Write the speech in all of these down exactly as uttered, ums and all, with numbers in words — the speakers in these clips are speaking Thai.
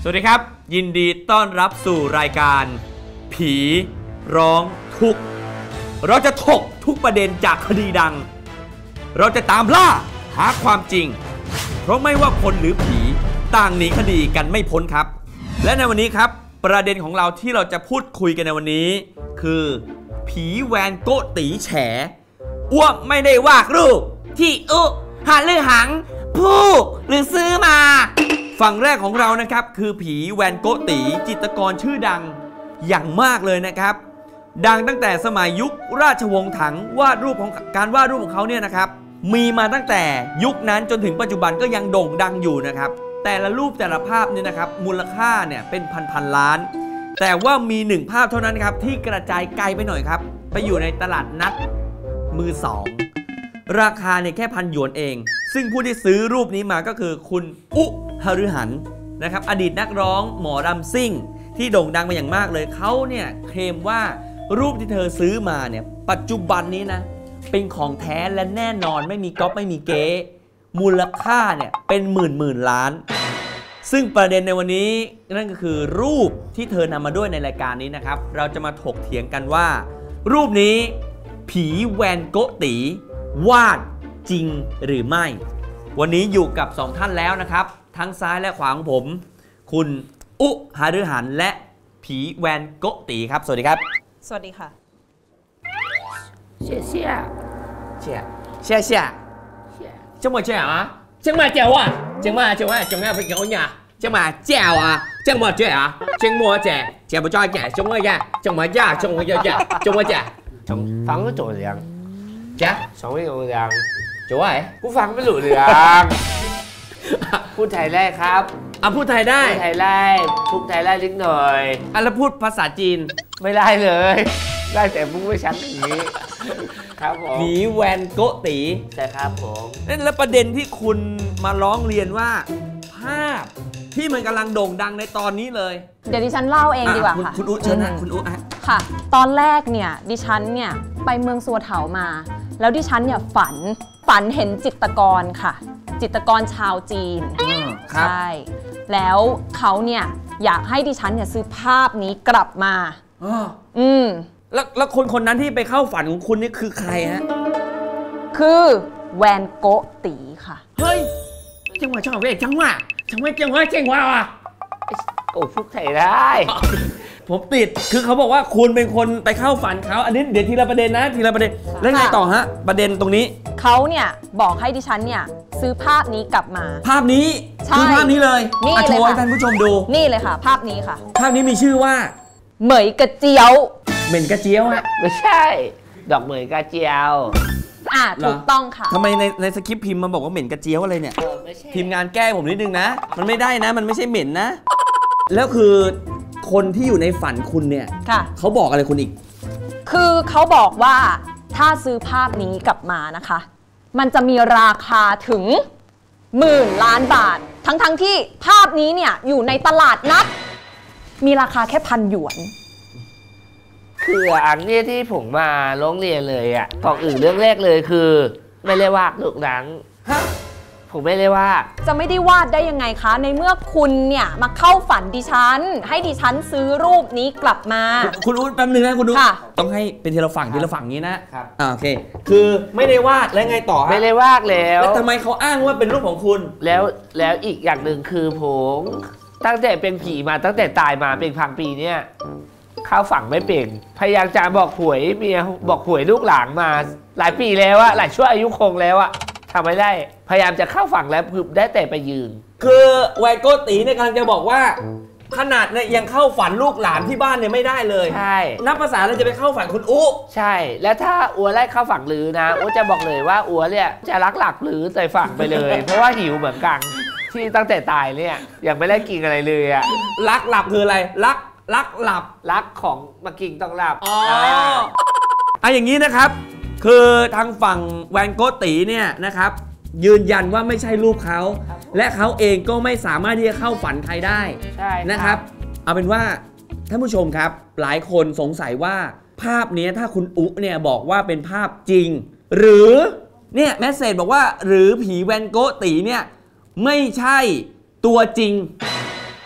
วัสดีครับยินดีต้อนรับสู่รายการผีร้องทุกข์เราจะถกทุกประเด็นจากคดีดังเราจะตามล่าหาความจริงเพราะไม่ว่าคนหรือผีต่างหนีคดีกันไม่พ้นครับและในวันนี้ครับประเด็นของเราที่เราจะพูดคุยกันในวันนี้คือผีแวนโกตีแฉอ้วกไม่ได้วาดรูปที่อุหาหรือหังผู้หรือซื้อมาฝั่งแรกของเรานะครับคือผีแวนโกตีจิตรกรชื่อดังอย่างมากเลยนะครับดังตั้งแต่สมัยยุคราชวงศ์ถังวาดรูปของการวาดรูปของเขาเนี่ยนะครับมีมาตั้งแต่ยุคนั้นจนถึงปัจจุบันก็ยังโด่งดังอยู่นะครับแต่ละรูปแต่ละภาพเนี่ยนะครับมูลค่าเนี่ยเป็นพันพันล้านแต่ว่ามีหนึ่งภาพเท่านั้นครับที่กระจายไกลไปหน่อยครับไปอยู่ในตลาดนัดมือสองราคาเนี่ยแค่พันหยวนเองซึ่งผู้ที่ซื้อรูปนี้มาก็คือคุณอุหฤหันนะครับอดีตนักร้องหมอรำซิ่งที่โด่งดังมาอย่างมากเลยเขาเนี่ยเคลมว่ารูปที่เธอซื้อมาเนี่ยปัจจุบันนี้นะเป็นของแท้และแน่นอนไม่มีก๊อปไม่มีเก๊มูลค่าเนี่ยเป็นหมื่นหมื่นล้านซึ่งประเด็นในวันนี้นั่นก็คือรูปที่เธอนำมาด้วยในรายการนี้นะครับเราจะมาถกเถียงกันว่ารูปนี้ผีแวนโกตีวาดจริงหรือไม่วันนี้อยู่กับสองท่านแล้วนะครับทั้งซ้ายและขวาของผมคุณอุหฤหันและผีแวนโกตีครับสวัสดีครับสวัสดีค่ะ谢谢谢谢谢这么这样啊这么叫啊这么这么这么不叫呀这么叫啊这么这啊这么这这不叫这这么这这么这这么这这么这ฟังไม่ถูกเรื่องจ้ะฟังไม่ถูกเรื่องจะว่าไงกูฟังไม่ถูกเรื่องพูดไทยได้ครับอ่ะพูดไทยได้พูดไทยได้พูดไทยได้นิดหน่อยอ่ะแล้วพูดภาษาจีนไม่ได้เลยได้แต่พูดไม่ชัดอย่างนี้ครับผมผีแวนโกตีใช่ครับผมนั่นแล้วประเด็นที่คุณมาร้องเรียนว่าภาพที่มันกำลังโด่งดังในตอนนี้เลยเดี๋ยวดิฉันเล่าเองดีกว่าค่ะคุณอุ๊เชิญนะคุณอุ๊ค่ะตอนแรกเนี่ยดิฉันเนี่ยไปเมืองซัวเถามาแล้วดิฉันเนี่ยฝันฝันเห็นจิตรกรค่ะจิตรกรชาวจีนใช่แล้วเขาเนี่ยอยากให้ดิฉันเนี่ยซื้อภาพนี้กลับมาอืมแล้วแล้วคนคนนั้นที่ไปเข้าฝันของคุณนี่คือใครฮะคือแวนโกตีค่ะเฮ้ยจังหวะจังหวะเว้ยจังหวะจังหวะจังหวะจังหวะว่ะโอ้พูดไทยได้ผมติดคือเขาบอกว่าคุณเป็นคนไปเข้าฝันเขาอันนี้เดี๋ยวทีละประเด็นนะทีละประเด็นแล้วไงต่อฮะประเด็นตรงนี้เขาเนี่ยบอกให้ดิฉันเนี่ยซื้อภาพนี้กลับมาภาพนี้คือภาพนี้เลยนี่เลยค่ะโชว์ให้ท่านผู้ชมดูนี่เลยค่ะภาพนี้ค่ะภาพนี้มีชื่อว่าเหมยกระเจียวเหม็นกระเจียวฮะไม่ใช่ดอกเหมยกระเจียวอ่าถูกต้องค่ะทำไมในในสคริปต์พิมพ์มาบอกว่าเหม็นกระเจียวอะไรเนี่ยทีมงานแก้ผมนิดนึงนะมันไม่ได้นะมันไม่ใช่เหม็นนะแล้วคือคนที่อยู่ในฝันคุณเนี่ยเขาบอกอะไรคุณอีกคือเขาบอกว่าถ้าซื้อภาพนี้กลับมานะคะมันจะมีราคาถึงหมื่นล้านบาททั้งๆ ท, ที่ภาพนี้เนี่ยอยู่ในตลาดนัดมีราคาแค่พันหยวนคืออันนี้ที่ผมมาร้องเรียนเลยอ่ะก่อนอื่นเรื่องแรกเลยคือไม่ได้วาดลูกหนังผมไม่ได้วาดจะไม่ได้วาดได้ยังไงคะในเมื่อคุณเนี่ยมาเข้าฝันดิฉันให้ดิฉันซื้อรูปนี้กลับมาคุณอุ๊แป๊บนึงนะคุณอุ๊ต้องให้เป็นทีละฝั่งทีละฝั่งนี้นะครับอ่าโอเคคือไม่ได้วาดแล้วไงต่อไม่ได้วาดแล้วแล้วทำไมเขาอ้างว่าเป็นรูปของคุณแล้วแล้วอีกอย่างหนึ่งคือผมตั้งแต่เป็นผีมาตั้งแต่ตายมาเป็นพันปีเนี่ยเข้าฝังไม่เป็นพยายามจะบอกหวยเมียบอกหวยลูกหลานมาหลายปีแล้วอะหลายชั่วอายุคงแล้วอะทำไม่ได้พยายามจะเข้าฝังแล้วคือได้แต่ไปยืนคือแวนโกตีในการจะบอกว่าขนาดเนี่ยยังเข้าฝันลูกหลานที่บ้านเนี่ยไม่ได้เลยใช่นับภาษาเราจะไปเข้าฝันคุณอุ๊ใช่แล้วถ้าอัวไล่เข้าฝังลือนะอัวจะบอกเลยว่าอัวเนี่ยจะรักหลักหรือใส่ฝังไปเลยเพราะว่าหิวเหมือนกันที่ตั้งแต่ตายเนี่ยยังไม่ได้กินอะไรเลยอะรักหลับคืออะไรรักรักหลับรักของมากินต้องหลับอ๋ออ่ะอย่างนี้นะครับคือทางฝั่งแวนโกตีเนี่ยนะครับยืนยันว่าไม่ใช่รูปเขาและเขาเองก็ไม่สามารถที่จะเข้าฝันใครได้นะครับเอาเป็นว่าท่านผู้ชมครับหลายคนสงสัยว่าภาพนี้ถ้าคุณอุ๊เนี่ยบอกว่าเป็นภาพจริงหรือเนี่ยแมสเสจบอกว่าหรือผีแวนโกตีเนี่ยไม่ใช่ตัวจริง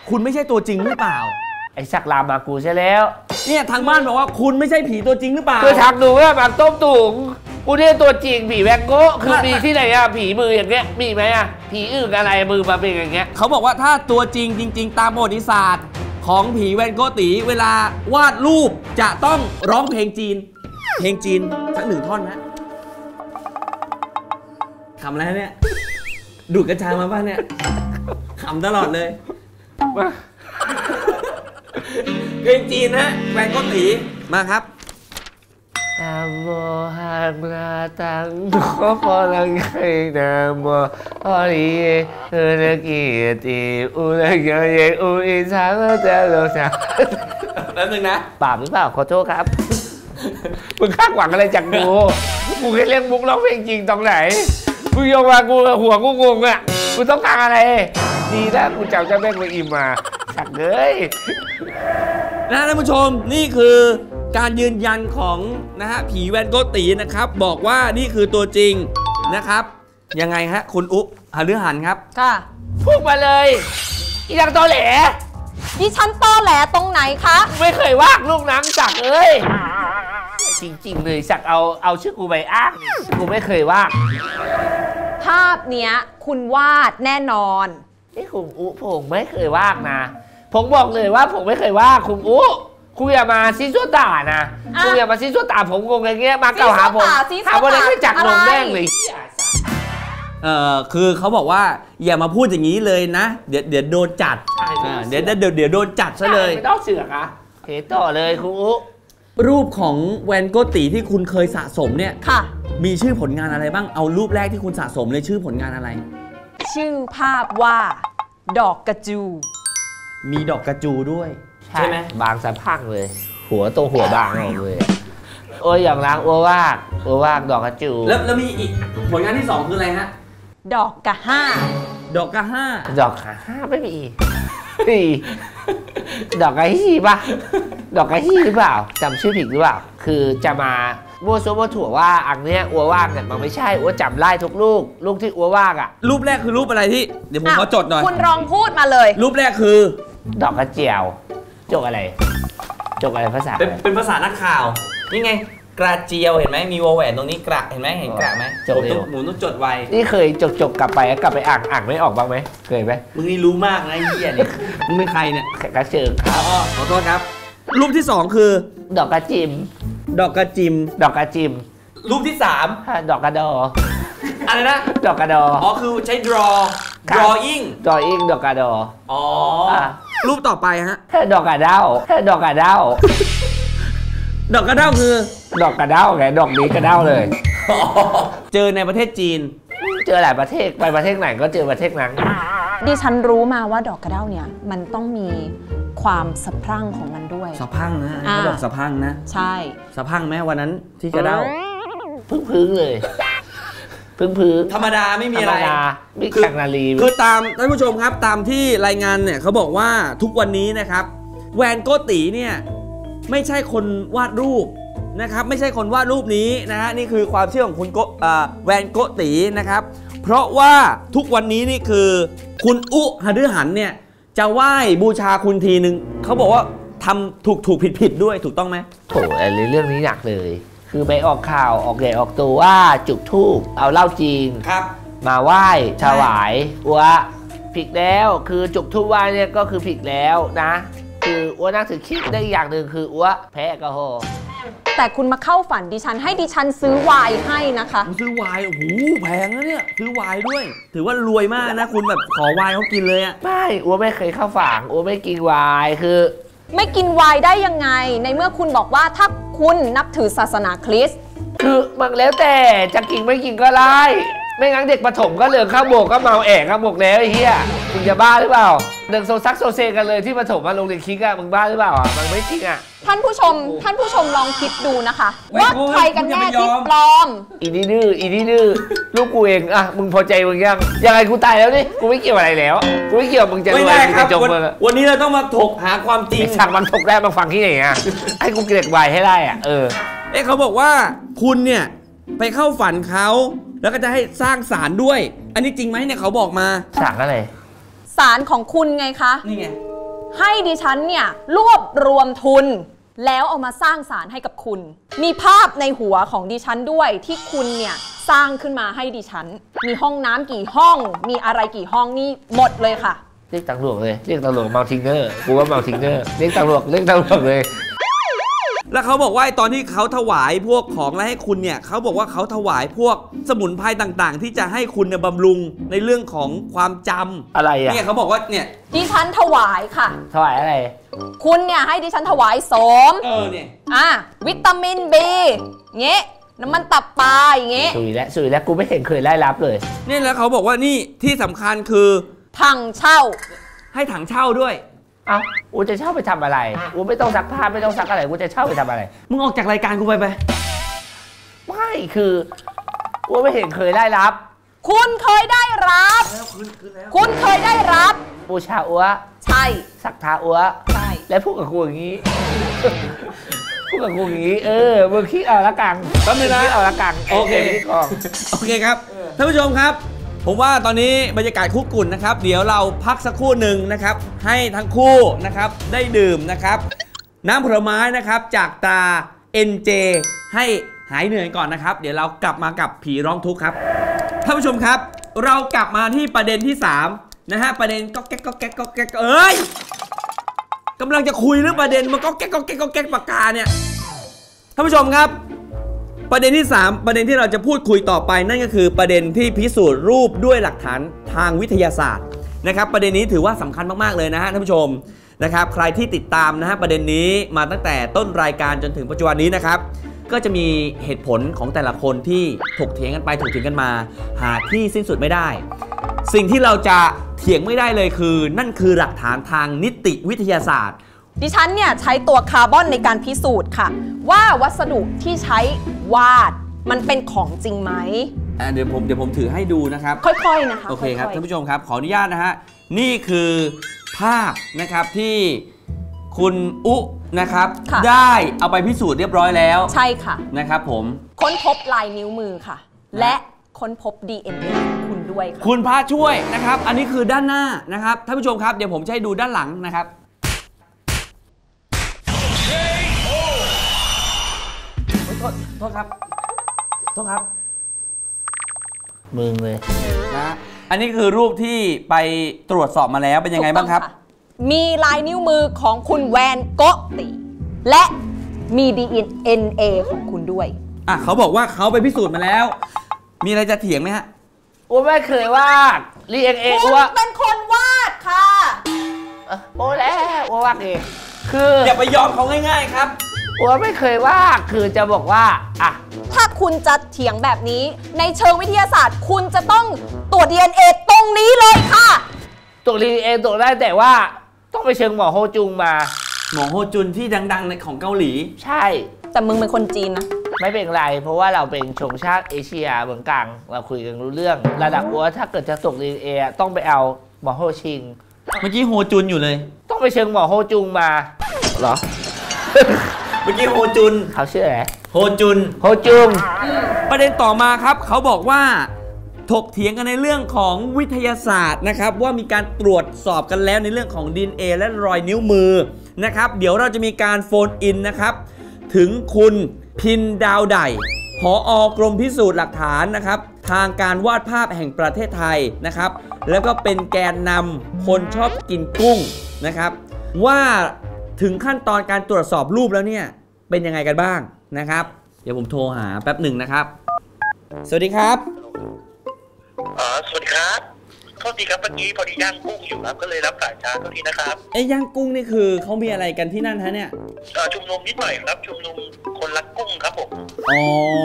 คุณไม่ใช่ตัวจริงหรือเปล่าไอ้สักลามมากูใช่แล้วเนี่ยทางบ้านบอกว่าคุณไม่ใช่ผีตัวจริงหรือเปล่าคือทางดูว่าหมากต้มตุ๋งกูเนี่ยตัวจริงผีแวงโก้คือมีที่ไหนอะผีมืออย่างเงี้ยมีไหมอะผีอื่นอะไรมือมาเป็นอย่างเงี้ยเขาบอกว่าถ้าตัวจริงจริงๆตามประวัติศาสตร์ของผีแวนโกตีเวลาวาดรูปจะต้องร้องเพลงจีนเพลงจีนสักหนึ่งท่อนนะขำอะไรเนี่ยดูดกัญชามาป่ะเนี่ยขำตลอดเลยเพลงจีนนะแวนโกตีมาครับนะโมฮังนาตังโคพลังไงนะโมฮอริเยเอเนกิติอุเลกเยอุอิชาเตโลชาแป๊บนึงนะบาปหรือเปล่าขอโทษครับมึงคาดหวังอะไรจากกูกูแค่เล่นมุกร้องเพลงจริงตรงไหนมึงโยงมากูหัวกูงงอ่ะกูต้องการอะไรดีนะกูจำเจ้าแม่กวนอิมมาสักเลยนะท่านผู้ชมนี่คือการยืนยันของนะฮะผีแวนโกตีนะครับบอกว่านี่คือตัวจริงนะครับยังไงฮะคุณอุ๊หฤหันครับค่ะพูดมาเลยอีดังตอแหลดิฉันตอแหลตรงไหนคะไม่เคยวาดลูกน้ำสักเอ้ยจริงๆเลยสักเอาเอาชื่อกูไปอ้างกูไม่เคยวาดภาพเนี้ยคุณวาดแน่นอนนี่คุณอุ๊ผมไม่เคยวาดนะผมบอกเลยว่าผมไม่เคยวาดคุณอุ๊คุณอย่ามาซีซัวตานะคุณอย่ามาซีซัวตาผมงงอย่างเงี้ยมาเก่าหาผมหาว่าอะไรไม่จักลงแม่งเลยเออคือเขาบอกว่าอย่ามาพูดอย่างนี้เลยนะเดี๋ยวเดี๋ยวโดนจัดเดี๋ยวเดี๋ยวเดี๋ยวโดนจัดซะเลยไม่ต้องเสือกอะเฮ้ต่อเลยคุณอุ๊รูปของแวนโกตีที่คุณเคยสะสมเนี่ยค่ะมีชื่อผลงานอะไรบ้างเอารูปแรกที่คุณสะสมเลยชื่อผลงานอะไรชื่อภาพว่าดอกกระจูมีดอกกระจูด้วยใช่ไหมบางสะพังเลยหัวตรงหัวบางเลยโอ้ยอย่างล้างอ้ววากอ้ววากดอกกระจูแล้วแล้วมีอีกผลงานที่สองคืออะไรฮะดอกกระห้าดอกกระห้าดอกกระห้าไม่มีนี่ดอกกระฮี่ป่ะดอกกระฮี่หรือเปล่าจำชื่อผิดหรือเปล่าคือจะมามั่วซั่วมั่วถั่วว่าอันเนี้ยอ้ววากเนี่ยมันไม่ใช่อ้วจำไล่ทุกลูกลูกที่อ้ววากอ่ะรูปแรกคือรูปอะไรที่เดี๋ยวผมขอจดหน่อยคุณลองพูดมาเลยรูปแรกคือดอกกระเจียวจกอะไรจกอะไรภาษาเป็นเป็นภาษานักข่าวนี่ไงกระเจียวเห็นไหมมีวอแหวนตรงนี้กระเห็นไหมเห็นกระไหมจดหมูต้องจดไว้นี่เคยจกจกกลับไปกลับไปอ่างอ่างไม่ออกบ้างไหมเคยไหมมึงนี่รู้มากนะไอ้เหี้ยนี่มึงเป็นใครเนี่ยกระเจิงครับอ๋อขอโทษครับรูปที่สองคือดอกกระจิมดอกกระจิมดอกกระจิมรูปที่สามดอกกระดออะไรนะดอกกระดออ๋อคือใช้ draw drawing drawing ดอกกระดออ๋อรูปต่อไปฮะดอกกระเด้าดอกกระเด้าดอกกระเด้าคือดอกกระเด้าไงดอกนี้กระเด้าเลยเจอในประเทศจีนเจอหลายประเทศไปประเทศไหนก็เจอประเทศนั้นดิฉันรู้มาว่าดอกกระเด้าเนี่ยมันต้องมีความสะพรั่งของมันด้วยสะพรั่งนะเขาบอกสะพรั่งนะใช่สะพรั่งไหมวันนั้นที่กระเด้าพึ่งพึ่งเลยพึ่งพึ่งธรรมดาไม่มีอะไรไม่แข่งนาลีคือตามท่านผู้ชมครับตามที่รายงานเนี่ยเขาบอกว่าทุกวันนี้นะครับแวนโกตีเนี่ยไม่ใช่คนวาดรูปนะครับไม่ใช่คนวาดรูปนี้นะฮะนี่คือความเชื่อของคุณโกแวนโกตีนะครับเพราะว่าทุกวันนี้นี่คือคุณอุหฤหันเนี่ยจะไหว้บูชาคุณทีนึงเขาบอกว่าทำถูกถูกผิดผิดด้วยถูกต้องไหมโอ้ยเรื่องนี้หนักเลยคือไปออกข่าวออกใหญ่ออกตัวว่าจุดธูปเอาเหล้าจีนครับมาไหว้ถวายอัวผิดแล้วคือจุดธูปไหว้เนี่ยก็คือผิดแล้วนะคืออัวน่าถือคิดได้อย่างหนึ่งคืออัวแพ้แอลกอฮอล์แต่คุณมาเข้าฝันดิฉันให้ดิฉันซื้อไวน์ให้นะคะซื้อไวน์โอ้โหแพงนะเนี่ยซื้อไวน์ด้วยถือว่ารวยมากนะคุณแบบขอไวน์เขากินเลยอ่ะไม่อัวไม่เคยเข้าฝันอัวไม่กินไวน์คือไม่กินไวน์ได้ยังไงในเมื่อคุณบอกว่าถ้าคุณนับถือศาสนาคริสต์คือมันแล้วแต่จะกินไม่กินก็ได้ไม่งั้นเด็กประถมก็เหลืองข้าวโบกก็เมาแอกข้าวโบกแล้วไอ้เหี้ยมึงจะบ้าหรือเปล่าเดินโซซักโซเซกันเลยที่ประถมมาโรงเรียนคิกอะมึงบ้าหรือเปล่าอ่ะมันไม่จริงอะท่านผู้ชมท่านผู้ชมลองคิดดูนะคะว่าใครกันแน่ที่ปลอมอีนี่ดื้ออีนี่ดื้อลูกกูเองอะมึงพอใจมึงยังยังไงกูตายแล้วนี่กูไม่เกี่ยวอะไรแล้วกูไม่เกี่ยวมึงจะรวยมึงจะจบมึงวันนี้เราต้องมาถกหาความจริงสั่งมันถกได้มาฟังที่ไหนอะให้กูเกลียดวายให้ได้อะเออเอ๊ะเขาบอกว่าคุณเนี่ยไปเข้าฝันเขาแล้วก็จะให้สร้างศาลด้วยอันนี้จริงไหมเนี่ยเขาบอกมาศาลอะไรศาลของคุณไงคะนี่ไงให้ดิฉันเนี่ยรวบรวมทุนแล้วเอามาสร้างศาลให้กับคุณมีภาพในหัวของดิฉันด้วยที่คุณเนี่ยสร้างขึ้นมาให้ดิฉันมีห้องน้ำกี่ห้องมีอะไรกี่ห้องนี่หมดเลยค่ะเรียกตำรวจเลยเรียกตำรวจเมาทิงเนอร์กูว่าเมาทิงเนอร์เรียกตำรวจเรียกตำรวจเลยแล้วเขาบอกว่าตอนที่เขาถวายพวกของและให้คุณเนี่ยเขาบอกว่าเขาถวายพวกสมุนไพรต่างๆที่จะให้คุณเนี่ยบำรุงในเรื่องของความจำอะไรอ่ะเนี่ยเขาบอกว่าเนี่ยดิฉันถวายค่ะถวายอะไรคุณเนี่ยให้ดิฉันถวายโสมเออเนี่ยอ่ะวิตามินบีเงี้ยน้ำมันตับปลาอย่างเงี้ยสุยแล้วสุยแล้วกูไม่เห็นเคยได้รับเลยนี่แล้วเขาบอกว่านี่ที่สำคัญคือถังเช่าให้ถังเช่าด้วยเอ้ากูจะเช่าไปทำอะไรกูไม่ต้องซักผ้าไม่ต้องซักอะไรกูจะเช่าไปทำอะไรมึงออกจากรายการกูไปไปไม่คือกูไม่เห็นเคยได้รับคุณเคยได้รับคุณเคยได้รับบูชาอัวใช่สักทาอัวใช่แล้วพูดกับกูอย่างนี้พูดกับกูอย่างนี้เออมึงคิดเอาละกังแป๊บนึงนะเอาละกังโอเคโอเคครับท่านผู้ชมครับผมว่าตอนนี้บรรยากาศคุกกุ่นนะครับเดี๋ยวเราพักสักครู่หนึ่งนะครับให้ทั้งคู่นะครับได้ดื่มนะครับน้ำผลไม้นะครับจากตรา เอ็น เจ ให้หายเหนื่อยก่อนนะครับเดี๋ยวเรากลับมากับผีร้องทุกข์ครับท่านผู้ชมครับเรากลับมาที่ประเด็นที่สามนะฮะประเด็นก็แก๊กก็แก๊กก็แก๊กเอ้ยกำลังจะคุยเรื่องประเด็นมันก็แก๊กก็แก๊กก็แก๊กปากกาเนี่ยท่านผู้ชมครับประเด็นที่สามประเด็นที่เราจะพูดคุยต่อไปนั่นก็คือประเด็นที่พิสูจน์รูปด้วยหลักฐานทางวิทยาศาสตร์นะครับประเด็นนี้ถือว่าสำคัญมากๆเลยนะฮะท่านผู้ชมนะครับใครที่ติดตามนะฮะประเด็นนี้มาตั้งแต่ต้นรายการจนถึงปัจจุบันนี้นะครับก็จะมีเหตุผลของแต่ละคนที่ถกเถียงกันไปถกเถียงกันมาหาที่สิ้นสุดไม่ได้สิ่งที่เราจะเถียงไม่ได้เลยคือนั่นคือหลักฐานทางนิติวิทยาศาสตร์ดิฉันเนี่ยใช้ตัวคาร์บอนในการพิสูจน์ค่ะว่าวัสดุที่ใช้วาดมันเป็นของจริงไหมเดี๋ยวผมเดี๋ยวผมถือให้ดูนะครับค่อยๆนะคะโอเคครับท่านผู้ชมครับขออนุญาตนะฮะนี่คือภาพนะครับที่คุณอุนะครับได้เอาไปพิสูจน์เรียบร้อยแล้วใช่ค่ะนะครับผมค้นพบลายนิ้วมือค่ะและค้นพบ ดี เอ็น เอ ของคุณด้วยค่ะคุณพระช่วยนะครับอันนี้คือด้านหน้านะครับท่านผู้ชมครับเดี๋ยวผมจะให้ดูด้านหลังนะครับโทษโทษครับโทษครับมึงเลยนะอันนี้คือรูปที่ไปตรวจสอบมาแล้วเป็นยังไงบ้างครับมีลายนิ้วมือของคุณแวนโกติและมี ดี เอ็น เอ ของคุณด้วยอ่ะเขาบอกว่าเขาไปพิสูจน์มาแล้วมีอะไรจะเถียงไหมฮะกูไม่เคยวาด ดี เอ็น เอคุณเป็นคนวาดค่ะโอ้แล้วกูวาดเองคืออย่าไปยอมเขาง่ายๆครับกูไม่เคยวาดคือจะบอกว่าอ่ะถ้าคุณจะเถียงแบบนี้ในเชิงวิทยาศาสตร์คุณจะต้องตรวจ ดี เอ็น เอ ตรงนี้เลยค่ะตรวจ ดี เอ็น เอ ตรวจได้แต่ว่าต้องไปเชิงหมอโฮจุงมาหมอโฮจุนที่ดังๆในของเกาหลีใช่แต่มึงเป็นคนจีนนะไม่เป็นไรเพราะว่าเราเป็นชนชาติเอเชียเมืองกลางเราคุยกันรู้เรื่องระดับว่าถ้าเกิดจะตรวจ ดี เอ็น เอ ต้องไปเอาหมอโฮชิงเมื่อกี้โฮจุนอยู่เลยต้องไปเชิงหมอโฮจุงมาเหรอเมื่อกี้โฮจุนเขาชื่ออะไรโฮจุนโฮจุงประเด็นต่อมาครับเขาบอกว่าถกเถียงกันในเรื่องของวิทยาศาสตร์นะครับว่ามีการตรวจสอบกันแล้วในเรื่องของ ดี เอ็น เอ และรอยนิ้วมือนะครับเดี๋ยวเราจะมีการโฟนอินนะครับถึงคุณพินดาวไดผอ.กรมพิสูจน์หลักฐานนะครับทางการวาดภาพแห่งประเทศไทยนะครับแล้วก็เป็นแกนนำคนชอบกินกุ้งนะครับว่าถึงขั้นตอนการตรวจสอบรูปแล้วเนี่ยเป็นยังไงกันบ้างนะครับเดี๋ยวผมโทรหาแป๊บหนึ่งนะครับสวัสดีครับอ๋อสวัสดีครับโทษทีครับเมื่อกี้พอดีย่างกุ้งอยู่ครับก็เลยรับสายช้าโทษทีนะครับไอ้ย่างกุ้งนี่คือเขามีอะไรกันที่นั่นฮะเนี่ยชุมนุมนิดหน่อยครับชุมนุมคนรักกุ้งครับผมอ๋อ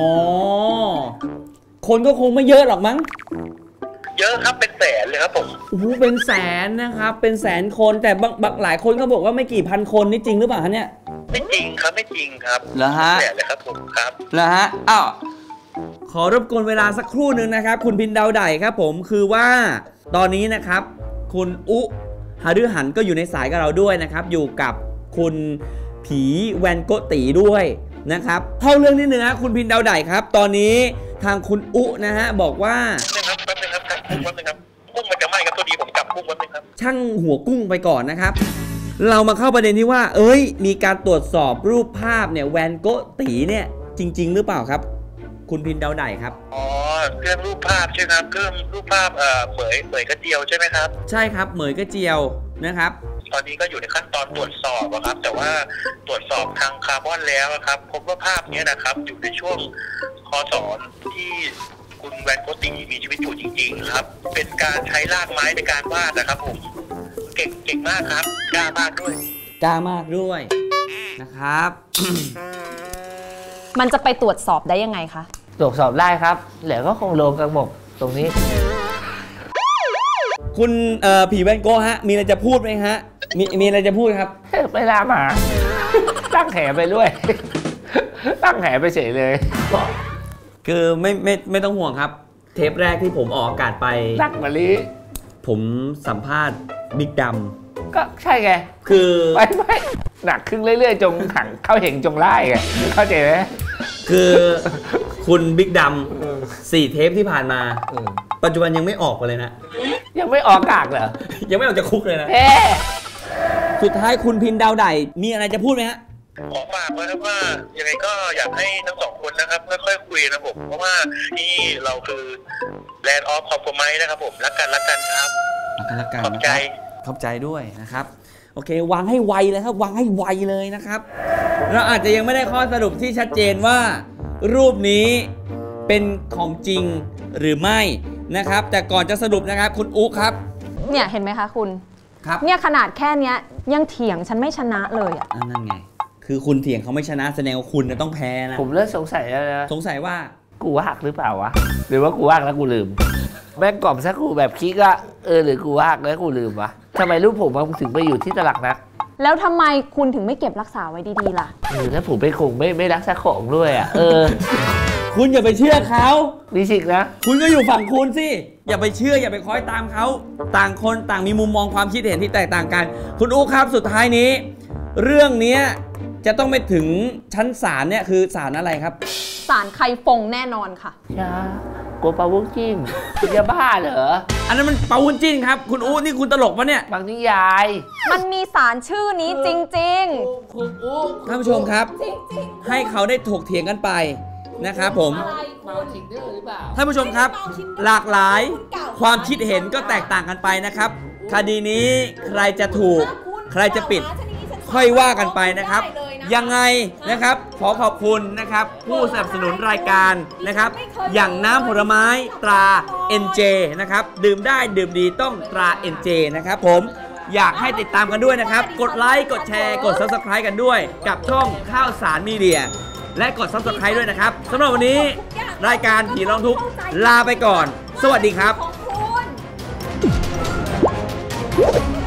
คนก็คงไม่เยอะหรอกมั้งเยอะครับเป็นแสนเลยครับผมโอ้โหเป็นแสนนะครับเป็นแสนคนแต่บางบางหลายคนก็บอกว่าไม่กี่พันคนนี่จริงหรือเปล่าฮะเนี่ยไม่จริงครับไม่จริงครับเหรอฮะแสนเลยครับผมครับเหรอฮะอ้าวขอรบกวนเวลาสักครู่หนึ่งนะครับคุณพินดาวไดครับผมคือว่าตอนนี้นะครับคุณอุหฤหันก็อยู่ในสายกับเราด้วยนะครับอยู่กับคุณผีแวนโกติด้วยนะครับเข้าเรื่องนิดนึงนะคุณพินดาวไดครับตอนนี้ทางคุณอุนะฮะบอกว่าแป๊บนึงครับแป๊บนึงครับกุ้งมันจะไหม้ครับตัวดีผมจับกุ้งแป๊บนึงครับช่างหัวกุ้งไปก่อนนะครับเรามาเข้าประเด็นที่ว่าเอ้ยมีการตรวจสอบรูปภาพเนี่ยแวนโกะตีเนี่ยจริงๆหรือเปล่าครับคุณพินดาวไดครับอ๋อเรื่องรูปภาพใช่ไหมครับเรื่องรูปภาพเอ่อเหมยเหมยกระเจียวใช่ไหมครับใช่ครับเหมยกระเจียวนะครับตอนนี้ก็อยู่ในขั้นตอนตรวจสอบครับแต่ว่าตรวจสอบทางคาร์บอนแล้วครับพบว่าภาพนี้นะครับอยู่ในช่วงคศที่คุณแวนโกติมีชีวิตอยู่จริงๆครับเป็นการใช้รากไม้ในการวาดนะครับผมเก่งเก่งมากครับกล้ามากด้วยกล้ามากด้วยนะครับมันจะไปตรวจสอบได้ยังไงคะตรวจสอบได้ครับเหลือก็คงลงกระหมกตรงนี้คุณเอ่อผีแวนโกะฮะมีอะไรจะพูดไหมฮะมีมีอะไรจะพูดครับไปลาหมาตั้งแหไปด้วยตั้งแหไปเฉยเลยคือไม่ไม่ไม่ต้องห่วงครับเทปแรกที่ผมออกอากาศไปนักมะลิผมสัมภาษณ์บิ๊กดำก็ใช่ไงคือไม่ไม่หนักขึ้นเรื่อยๆจงขังเข้าเหงจงไล่ไงเข้าใจไหมคือคุณบิ๊กดำสี่เทปที่ผ่านมาปัจจุบันยังไม่ออกเลยนะยังไม่ออกกากเหรอยังไม่ออกจากคุกเลยนะสุดท้ายคุณพินดาวไดมีอะไรจะพูดไหมฮะขอฝากไว้ครับว่ายังไงก็อยากให้ทั้งสองคนนะครับค่อยๆคุยนะผมเพราะว่าที่เราคือแลนด์ออฟคอมโพไมซ์นะครับผมรักกันรักกันครับรักกันขอบใจขอบใจด้วยนะครับโอเควางให้ไวเลยครับวางให้ไวเลยนะครับเราอาจจะยังไม่ได้ข้อสรุปที่ชัดเจนว่ารูปนี้เป็นของจริงหรือไม่นะครับแต่ก่อนจะสรุปนะครับคุณอุ๊ครับเนี่ยเห็นไหมคะคุณครับเนี่ยขนาดแค่เนี้ยยังเถียงฉันไม่ชนะเลยอ่ะนั่นไงคือคุณเถียงเขาไม่ชนะแสดงว่าคุณจะต้องแพ้นะผมเริ่มสงสัยแล้วนะสงสัยว่ากูว่างหรือเปล่าวะหรือว่ากูว่างแล้วกูลืมแม่งกล่อมสักกูแบบคิกอะเออหรือกูว่างแล้วกูลืมวะทำไมรูปผมมันถึงไปอยู่ที่ตลักนักแล้วทำไมคุณถึงไม่เก็บรักษาไว้ดีๆล่ะเออแล้วผมไปคงไม่ไม่รักษาของด้วยอะเออคุณอย่าไปเชื่อเขามีสิกนะคุณก็อยู่ฝั่งคุณสิอย่าไปเชื่ออย่าไปคอยตามเขาต่างคนต่างมีมุมมองความคิดเห็นที่แตกต่างกันคุณอุ๊ครับสุดท้ายนี้เรื่องนี้จะต้องไปถึงชั้นศาลเนี่ยคือศาลอะไรครับศาลไคฟงแน่นอนค่ะจ้าโกปาวุ้งจิ้นคุณจะบ้าเหรออันนั้นมันปาวุ้นจิ้นครับคุณอุ๊นี่คุณตลกปะเนี่ยบางนิยายมันมีศาลชื่อนี้จริงๆคุณอุ๊ท่านผู้ชมครับให้เขาได้ถกเถียงกันไปนะครับผมท่านผู้ชมครับหลากหลายความคิดเห็นก็แตกต่างกันไปนะครับคดีนี้ใครจะถูกใครจะปิดค่อยว่ากันไปนะครับยังไงนะครับขอขอบคุณนะครับผู้สนับสนุนรายการนะครับอย่างน้ำผลไม้ตรา เอ็น เจ นะครับดื่มได้ดื่มดีต้องตรา เอ็น เจ นะครับผมอยากให้ติดตามกันด้วยนะครับกดไลค์กดแชร์กด ซับสไครบ์ กันด้วยกับช่องข้าวสารมีเดียและกด ซับสไครบ์ ด้วยนะครับสำหรับวันนี้รายการผีร้องทุกข์ลาไปก่อนสวัสดีครับ